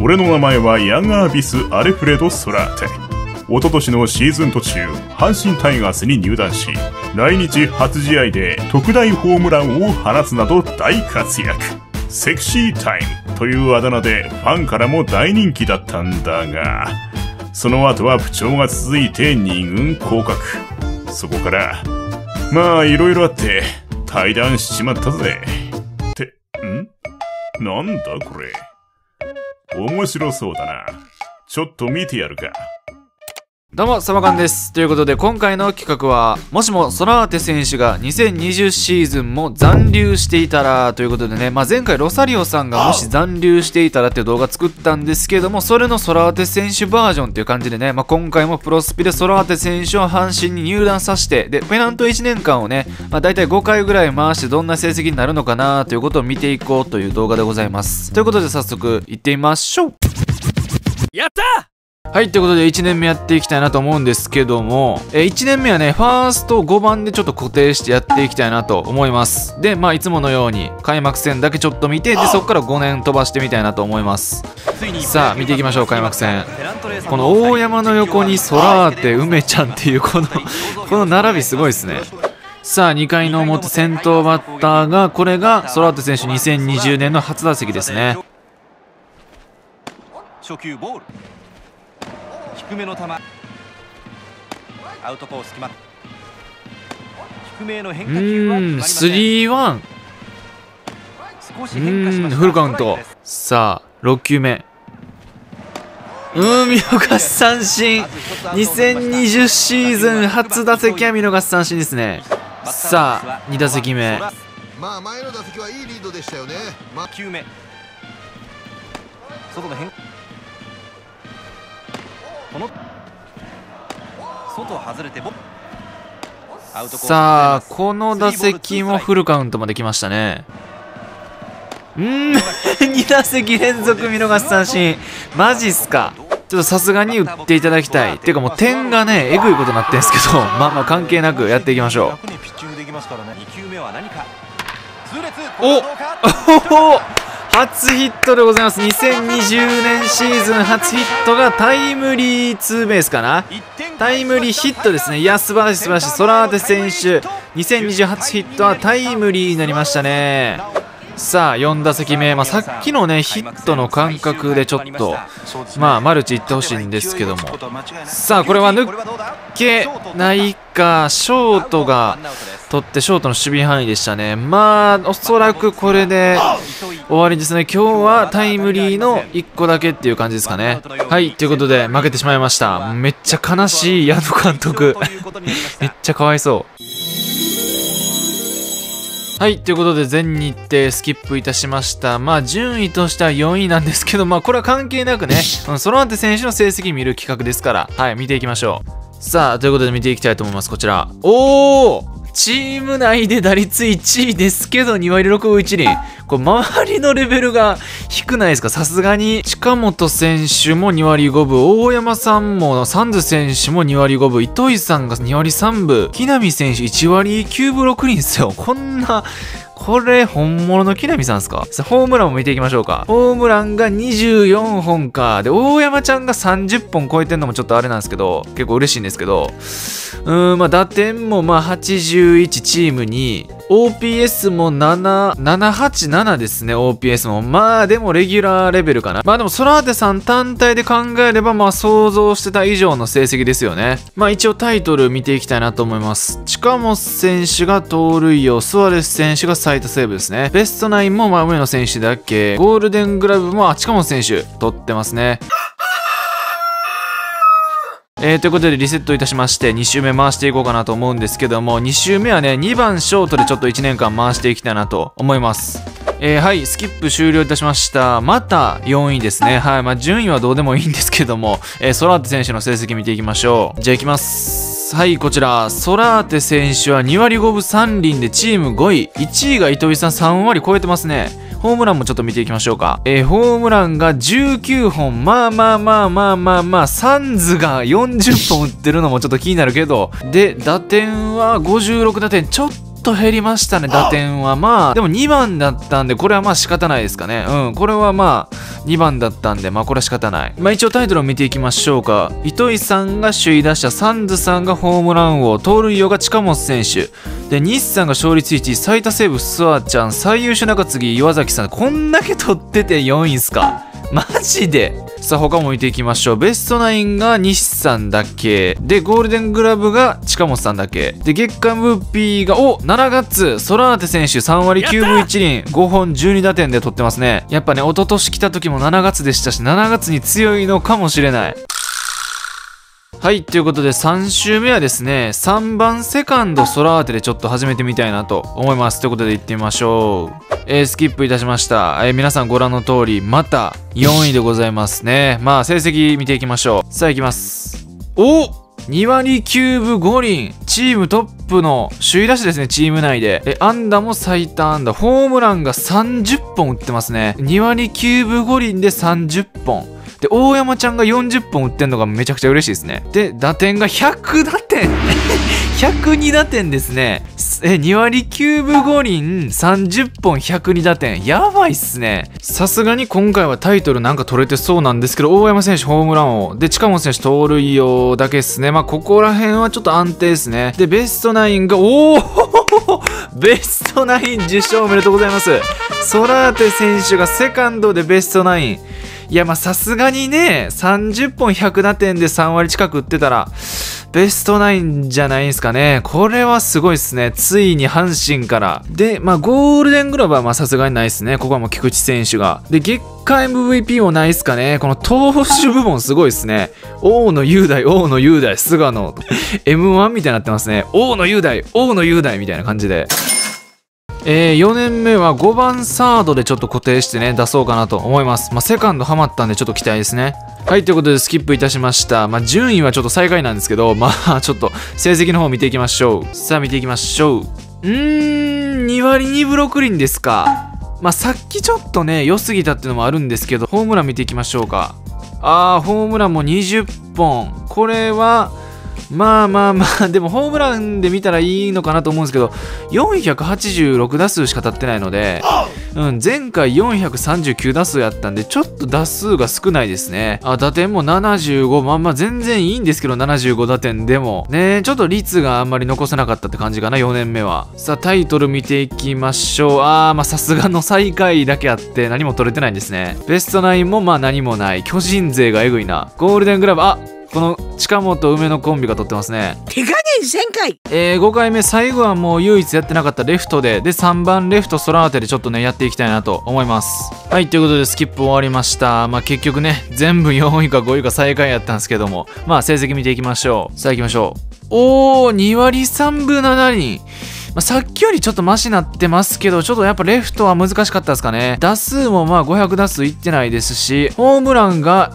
俺の名前はヤンガービス・アレフレド・ソラーテ。一昨年のシーズン途中、阪神タイガースに入団し、来日初試合で特大ホームランを放つなど大活躍。セクシータイムというあだ名でファンからも大人気だったんだが、その後は不調が続いて2軍降格。そこからまあいろいろあって退団しちまったぜ。ってなんだこれ、面白そうだな。ちょっと見てやるか。 どうも、サバカンです。ということで、今回の企画は、もしもソラーテ選手が2020シーズンも残留していたらということでね、前回ロサリオさんがもし残留していたらっていう動画作ったんですけども、それのソラーテ選手バージョンっていう感じでね、今回もプロスピでソラーテ選手を阪神に入団させて、で、ペナント1年間をね、大体5回ぐらい回してどんな成績になるのかなということを見ていこうという動画でございます。ということで、早速行ってみましょう。やったー！はい、ということで1年目やっていきたいなと思うんですけども、1年目はね、ファースト5番でちょっと固定してやっていきたいなと思います。で、いつものように開幕戦だけちょっと見て、で、そこから5年飛ばしてみたいなと思います。さあ、見ていきましょう、開幕戦。この大山の横にソラーテ、梅ちゃんっていうこの並びすごいですね。さあ、2回の表先頭バッターが、これがソラーテ選手2020年の初打席ですね。 初球ボール、低めの球、アウトコース決まった。低めの変化球はスリーワン。 少し変化しました。 フルカウント。さあ、6球目。見逃し三振。2020シーズン初打席は見逃し三振ですね。さあ、2打席目。 前の打席はいいリードでしたよね。 9球目、外の変化、この外外れてアウトコース。 さあ、この打席もフルカウントまで来ましたね。2打席連続見逃し三振。マジっすか。ちょっとさすがに打っていただきたい。っていうかもう点がね、えぐいことになってんですけど、関係なくやっていきましょう。 2球目は何かお初ヒットでございます。2020年シーズン初ヒットがタイムリーツーベースかな。タイムリーヒットですね。いや、素晴らしい素晴らしい。ソラーテ選手2020初ヒットはタイムリーになりましたね。さあ、4打席目、さっきのねヒットの感覚でちょっとマルチいってほしいんですけども、さあこれは抜けないか。ショートが取ってショートの守備範囲でしたね。おそらくこれで終わりですね。今日はタイムリーの1個だけっていう感じですかね。はい、ということで負けてしまいました。めっちゃ悲しい矢野監督めっちゃかわいそう。はい、ということで全日程スキップいたしました。順位としては4位なんですけど、これは関係なくね、ソラーテ選手の成績見る企画ですから、はい、見ていきましょう。さあ、ということで見ていきたいと思います。こちら。チーム内で打率1位ですけど、2割6分1厘。これ、周りのレベルが低ないですか？さすがに。近本選手も2割5分、大山さんも、サンズ選手も2割5分、糸井さんが2割3分、木浪選手1割9分6厘ですよ。これ、本物の木浪さんですか？さあ、ホームランも見ていきましょうか。ホームランが24本か。で、大山ちゃんが30本超えてんのもちょっとあれなんですけど、結構嬉しいんですけど、打点も81チームに、OPS も787ですね、OPS も。でもレギュラーレベルかな。でもソラーテさん単体で考えれば、想像してた以上の成績ですよね。一応タイトル見ていきたいなと思います。近本選手が盗塁王、スアレス選手が最多セーブですね。ベストナインも上野選手だけ。ゴールデングラブも近本選手取ってますね。ということでリセットいたしまして2周目回していこうかなと思うんですけども、2周目はね2番ショートでちょっと1年間回していきたいなと思います。はい、スキップ終了いたしました。また4位ですね。はい、順位はどうでもいいんですけども、ソラーテ選手の成績見ていきましょう。じゃあいきます。はい、こちらソラーテ選手は2割5分3厘でチーム5位、1位が糸井さん3割超えてますね。ホームランもちょっと見ていきましょうか。ホームランが19本。サンズが40本打ってるのもちょっと気になるけど。で、打点は56打点。ちょっと減りましたね、打点は。まあ、でも2番だったんで、これはまあ仕方ないですかね。これはまあ、2番だったんで、まあこれは仕方ない。まあ一応タイトルを見ていきましょうか。糸井さんが首位打者、サンズさんがホームラン王、盗塁王が近本選手。で、日産が勝率1位、最多セーブ、スワちゃん、最優秀中継ぎ、岩崎さん。こんだけ取ってて4位っすか。マジで。さあ他も見ていきましょう。ベストナインが西さんだけで、ゴールデングラブが近本さんだけで、月間MVPが7月ソラーテ選手3割9分1厘5本12打点で取ってますね。やっぱね、一昨年来た時も7月でしたし、7月に強いのかもしれない。はい、ということで3週目はですね、3番セカンドソラーテでちょっと始めてみたいなと思います。ということで行ってみましょう。スキップいたしました。皆さんご覧の通り、また4位でございますね。まあ、成績見ていきましょう。さあ行きます。2割9分5厘。チームトップの首位打者ですね、チーム内で。安打も最多安打。ホームランが30本打ってますね。2割9分5厘で30本。で、大山ちゃんが40本打ってんのがめちゃくちゃ嬉しいですね。で、打点が100打点102打点ですね。2割9分5厘、30本102打点。やばいっすね。さすがに今回はタイトルなんか取れてそうなんですけど、大山選手ホームラン王。で、近本選手盗塁王だけっすね。まあ、ここら辺はちょっと安定ですね。で、ベストナインが、ベストナイン受賞おめでとうございます。ソラーテ選手がセカンドでベストナイン。いや、まあさすがにね、30本100打点で3割近く打ってたら、ベストナインじゃないんすかね。これはすごいっすね。ついに阪神から。で、まあゴールデングラブはまあさすがにないっすね。ここはもう菊池選手が。で、月間 MVP もないっすかね。この投手部門すごいっすね。大野雄大、菅野。M1 みたいになってますね。大野雄大みたいな感じで。4年目は5番サードでちょっと固定してね、出そうかなと思います。まあ、セカンドハマったんでちょっと期待ですね。はい、ということでスキップいたしました。まあ、順位はちょっと最下位なんですけど、まあ、ちょっと成績の方見ていきましょう。さあ、見ていきましょう。2割2分6厘ですか。まあ、さっきちょっとね、良すぎたっていうのもあるんですけど、ホームラン見ていきましょうか。ホームランも20本。これは、まあ、でもホームランで見たらいいのかなと思うんですけど、486打数しか立ってないので、前回439打数やったんで、ちょっと打数が少ないですね。打点も75、まあ全然いいんですけど、75打点でも。ね、ちょっと率があんまり残せなかったって感じかな、4年目は。さあ、タイトル見ていきましょう。まあさすがの最下位だけあって何も取れてないんですね。ベストナインもまあ何もない。巨人勢がエグいな。ゴールデングラブ、この近本梅のコンビが取ってますね。 手加減せんかい。 5回目最後はもう唯一やってなかったレフトで3番レフトソラーテでちょっとねやっていきたいなと思います。はい、ということでスキップ終わりました。まあ結局ね全部4位か5位か最下位やったんですけども、まあ成績見ていきましょう。さあ行きましょう。2割3分7厘。まあ、さっきよりちょっとマシになってますけど、ちょっとやっぱレフトは難しかったですかね。打数もまあ500打数いってないですし、ホームランが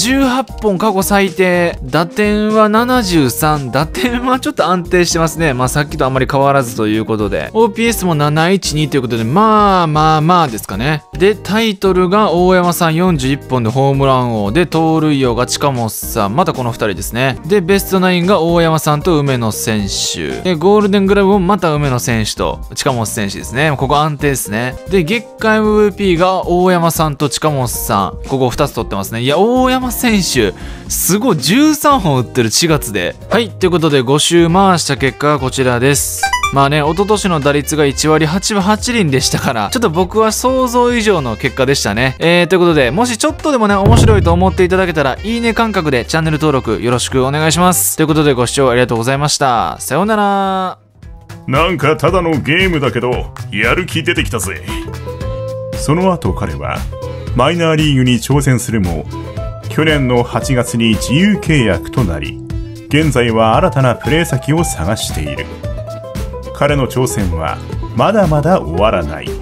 18本過去最低。打点は73。打点はちょっと安定してますね。まあさっきとあんまり変わらずということで。OPS も712ということで、まあですかね。で、タイトルが大山さん41本でホームラン王で、盗塁王が近本さん。またこの2人ですね。で、ベストナインが大山さんと梅野選手。で、ゴールデングラブもまた梅野選手と近本選手ですね。ここ安定ですね。で、月間 MVP が大山さんと近本さん。ここ2つ取ってますね。いや、大山選手、すごい13本打ってる4月で。はい、ということで5周回した結果がこちらです。まあね、一昨年の打率が1割8分8厘でしたから、ちょっと僕は想像以上の結果でしたね。ということで、もしちょっとでもね、面白いと思っていただけたら、いいね感覚でチャンネル登録よろしくお願いします。ということで、ご視聴ありがとうございました。さようなら。 なんかただのゲームだけど、やる気出てきたぜ。その後彼は、マイナーリーグに挑戦するも、去年の8月に自由契約となり、現在は新たなプレー先を探している。彼の挑戦はまだまだ終わらない。